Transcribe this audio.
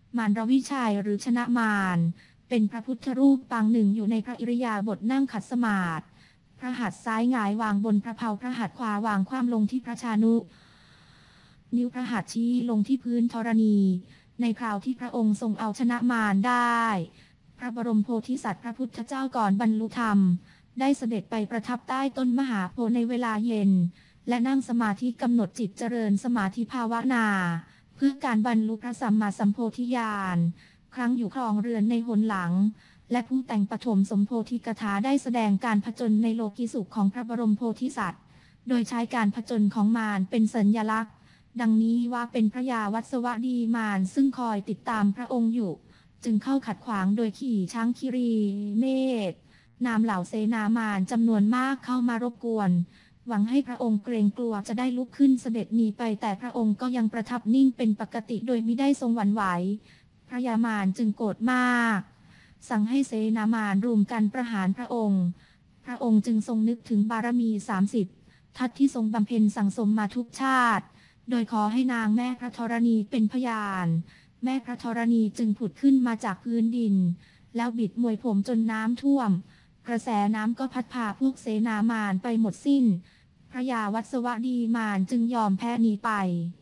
มารวิชัยหรือชนะมารเป็นพระพุทธรูปปางหนึ่งอยู่ในพระอิริยาบถนั่งขัดสมาธิพระหัตถ์ซ้ายหงายวางบนพระเพาพระหัตถ์ขวาวางคว่ำลงที่พระชานุ นิ้วพระหัตถ์ชี้ลงที่พื้นธรณี ในคราวที่พระองค์ทรงเอาชนะมารได้ พระบรมโพธิสัตว์พระพุทธเจ้าก่อนบรรลุธรรม ได้เสด็จไปประทับใต้ต้นมหาโพธิ์ในเวลาเย็น และนั่งสมาธิกำหนดจิตเจริญสมาธิภาวนา เพื่อการบรรลุพระสัมมาสัมโพธิญาณ ครั้งอยู่ครองเรือนในหนหลัง และผู้แต่งปฐมสมโพธิกถาได้แสดงการผจญในโลกิสุขของพระบรมโพธิสัตว์ โดยใช้การผจญของมารเป็นสัญลักษณ์ ดังนี้ว่าเป็นพระยาวัสวดีมารซึ่งคอยติดตามพระองค์อยู่ จึงเข้าขัดขวางโดยขี่ช้างคิรีเมธนามเหล่าเสนามารจำนวนมากเข้ามารบกวน หวังให้พระองค์เกรงกลัวจะได้ลุกขึ้นเสด็จหนีไปแต่พระองค์ก็ยังประทับนิ่งเป็นปกติโดยไม่ได้ทรงหวั่นไหว พระยามารจึงโกรธมาก สั่งให้เสนามารรุมกันประหารพระองค์ พระองค์จึงทรงนึกถึงบารมี30 ทัศที่ทรงบำเพ็ญสั่งสมมาทุกชาติ โดยขอให้นางแม่พระธรณีเป็นพยาน แม่พระธรณีจึงผุดขึ้นมาจากพื้นดิน แล้วบิดมวยผมจนน้ำท่วม กระแสน้ำก็พัดพาพวกเสนามารไปหมดสิ้น พระยาวัสวดีมารจึงยอมแพ้หนีไป